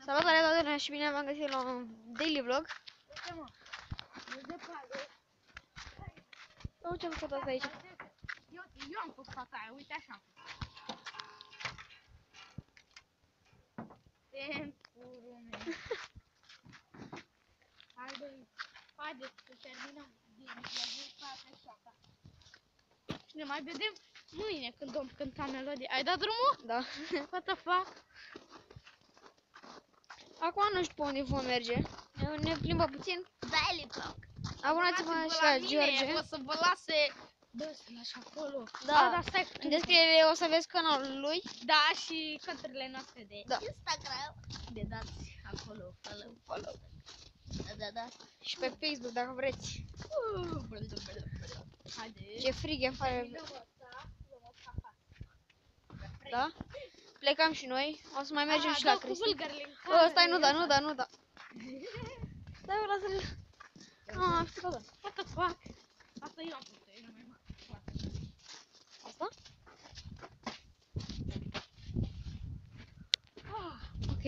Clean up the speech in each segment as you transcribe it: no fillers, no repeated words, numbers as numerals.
Salutare toată lumea și bine v-am găsit la un daily vlog. Uite mă, nu de pare. Eu ce-am făcut asta aici? Eu am făcut asta aia, uite așa am făcut. Tempurul meu. Haide să terminăm din asta. Și ne mai vedem mâine când vom cânta melodie. Ai dat drumul? Da. What the fuck? Acum nu știu pe unde vom merge. Ne plimbă puțin. Daily vlog. Abonați-vă și la George. O să vă lase... Bă, să lași acolo. Da. Dar stai. În descriere o să vezi canalul lui. Da, și conturile noastre de Da. Instagram. De dați acolo follow. Da. Și pe Facebook dacă vreți. Haide. Ce frig e afară. Da? Plecăm și noi. O să mai mergem și la Cristi. Stai, nu da. Stai, lasă-l. Am făcut asta. What the fuck? Asta eu am făcut, eu nu mai fac. Asta? Ok.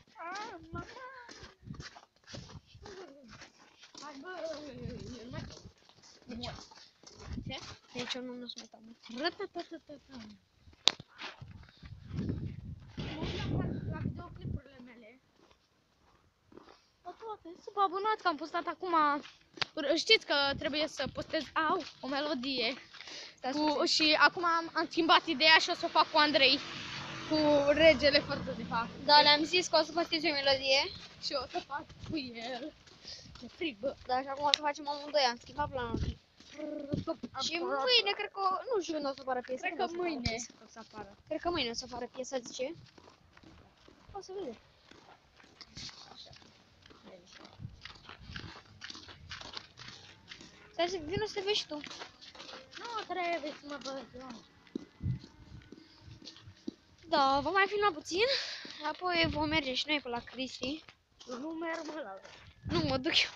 Hai bă, eu nu mai fac. Ce? Deci eu nu sunt mai La videoclipurile mele. Sunt abonat că am postat acum. Știți că trebuie să postez o melodie. Și acum am schimbat ideea și o să o fac cu Andrei. Cu regele forță de fapt. Da, le-am zis că o să postez o melodie. Și o să fac cu el. E frig, bă. Da, și acum o să facem amândoi, am schimbat planul. Și mâine, cred că, nu știu când o să apară piesa. Cred că mâine o să apară. Cred că mâine o să apară piesa, zice. O să vedem. Stai să vină să te vezi și tu. Nu trebuie să mă văd eu. Da, vom mai filma puțin. Apoi vom merge și noi pe la Cristi. Nu merg, mă, la... Nu, mă duc eu.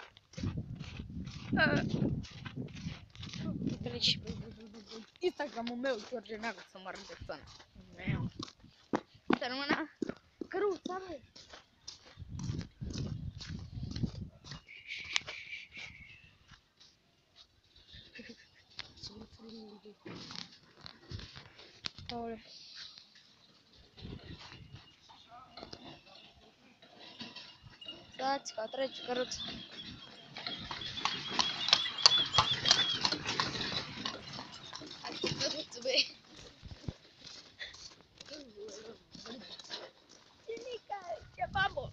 Treci. Instagramul meu, George Neagu, să mă arăt de țană. Să rămână căruța, băi. Aole. Stați că trece căruța. Hai cu căruță, băi. Ce babă?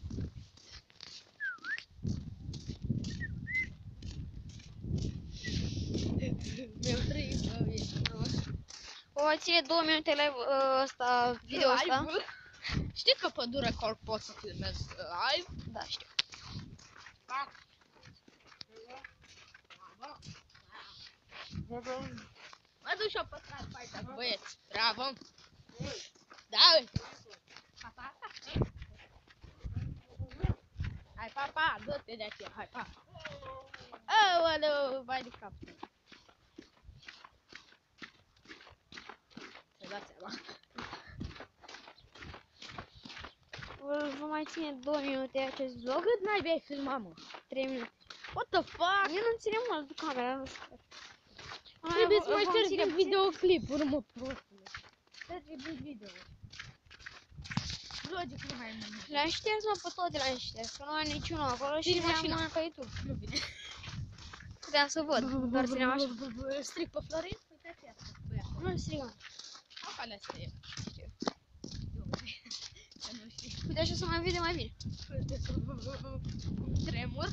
Mi-au trăit, bă, O ține 2 minute live ăsta, video ăsta. Știi că pădure col pot să filmez live? Da, știu. Mă duc și o păstrat pe aici, băieți. Bravo! Da, uite! Hai, papa, dă-te de aceea, hai, pa! Aoleu, vai de cap! Să dați seama. Vă mai ține 2 minute acest vlog. Cât n-ai vei filma, mă? 3 minute. What the fuck? Eu nu ține mult cu camera, nu știu. Trebuie să mai ștergi din videoclipuri, mă, prostule. Ștergi din video. Logic, nu mai e mult. Le-am șters, mă, pe toate le-am șters, că nu am niciunul acolo și le-am pe YouTube. Nu vine. Puteam să văd, doar țineam așa. Stric pe Florin? Uite aceea. Nu-l strigam. Acolo asta e. Știu. Că nu știi. Uite, așa să mai vede mai bine. Tremur.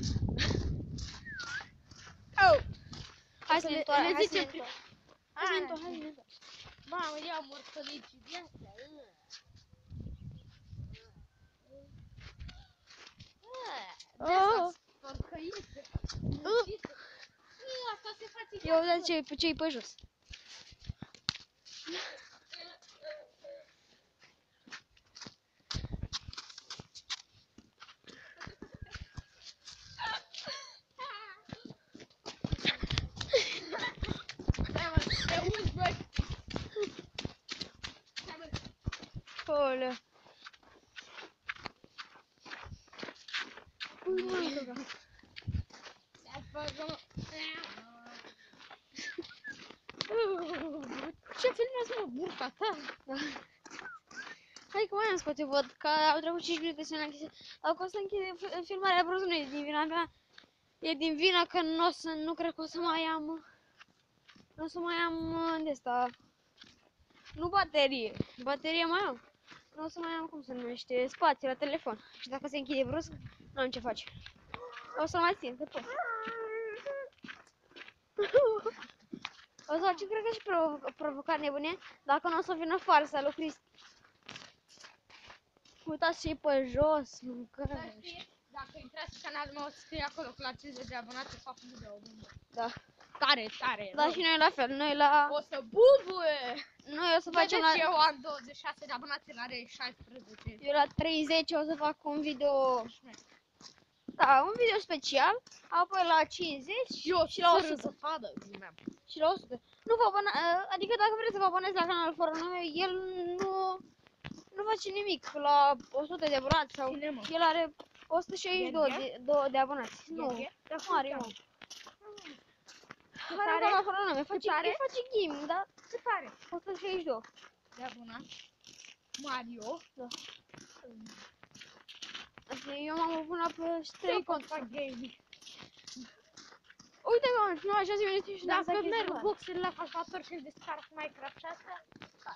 Oh! Hai să ne Le întoarcem, hai să ne zicem întoarcem. Hai să ne întoarcem, hai să ne întoarcem. Mamă, ia mortălicii de astea. Oh! Porcăiță. Asta se face. Ia uite ce-i pe jos. Olha. Ce filmezi, mă, burta ta? Da. Hai că mai am spate văd că au trecut 5 minute să ne închide. Dacă o să închide filmarea brusc, nu e din vina mea. E din vina că nu cred că o să mai am. Nu o să mai am de asta. Nu baterie. Baterie mai am. Nu o să mai am, cum se numește, spațiu la telefon. Și dacă se închide brusc, nu am ce face. O să mai țin, că pot. O să facem, cred că și provocare nebunie, dacă nu o să vină farsa lui Cristi. Uitați ce e pe jos, mâncare. Dacă intrați pe canalul meu, o să scrie acolo că la 50 de abonați fac un video. Da. Tare, tare. Da, și noi la fel, noi la... O să bubuie! Noi o să facem Vedeți, la... eu am 26 de abonați, el are 16. Eu la 30 o să fac un video... Da, un video special, apoi la 50 Eu și la 100. să fadă, Și la 100. Nu vă adică dacă vreți să vă abonați la canalul fără nume, el nu face nimic la 100 de abonați sau Cine, mă? el are 162 de abonați. Nu, nu are, mă. Are canal fără nume, face game, da? Ce tare? 162 de abonați. Mario. Da. Asta eu m-am abonat pe 3 cont. Fac gaming. Uite mă, nu la 6 minute și Dacă merg boxele la calculator și îl descarc Minecraft și astea,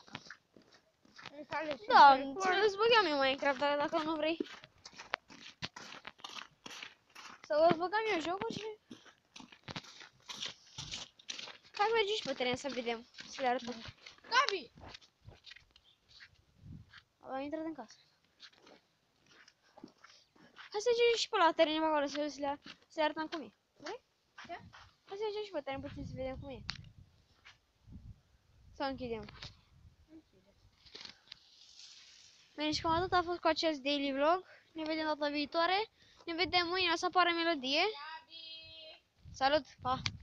da, îți băgam eu Minecraft, dar dacă nu vrei. Sau îți băgam eu jocul și... Hai mergi și pe teren să vedem, să le arătăm. Gabi! Am intrat în casă. Hai să mergem și pe la teren acolo să le arătăm cum e. Vrei? Ce? Hai să mergem și pe teren puțin să vedem cum e. Sau închidem. Bine, și cam atât a fost cu acest daily vlog. Ne vedem data viitoare. Ne vedem mâine, o să apară melodie. Salut, pa!